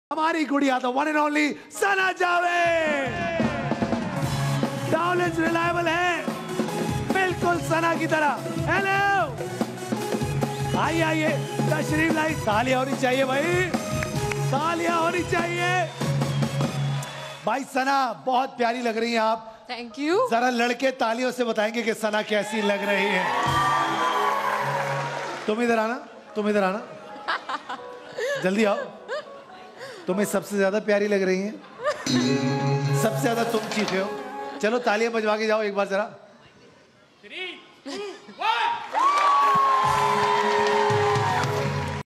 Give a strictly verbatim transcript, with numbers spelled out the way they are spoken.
हमारी गुड़िया तो one and only Sana Javed. डाउलेंस रिलायबल है बिल्कुल सना की तरह। हेलो आइए आइए तशरीफ लाई। तालियां होनी चाहिए भाई, तालियां होनी चाहिए भाई। सना बहुत प्यारी लग रही हैं आप। Thank you. जरा लड़के तालियों से बताएंगे कि सना कैसी लग रही है। तुम इधर आना, तुम इधर आना, जल्दी आओ। तुम्हें सबसे ज्यादा प्यारी लग रही हैं, सबसे ज्यादा तुम चीखे हो। चलो तालियां बजवा के जाओ एक बार जरा।